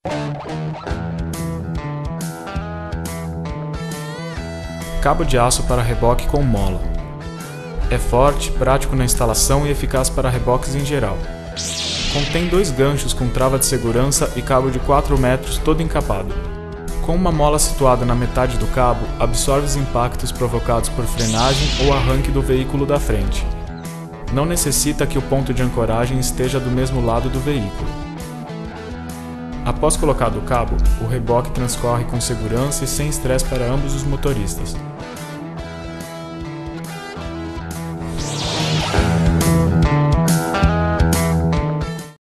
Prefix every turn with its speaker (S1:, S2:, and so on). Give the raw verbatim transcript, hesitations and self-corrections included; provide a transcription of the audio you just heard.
S1: Cabo de aço para reboque com mola. É forte, prático na instalação e eficaz para reboques em geral. Contém dois ganchos com trava de segurança e cabo de quatro metros todo encapado. Com uma mola situada na metade do cabo, absorve os impactos provocados por frenagem ou arranque do veículo da frente. Não necessita que o ponto de ancoragem esteja do mesmo lado do veículo. Após colocado o cabo, o reboque transcorre com segurança e sem estresse para ambos os motoristas.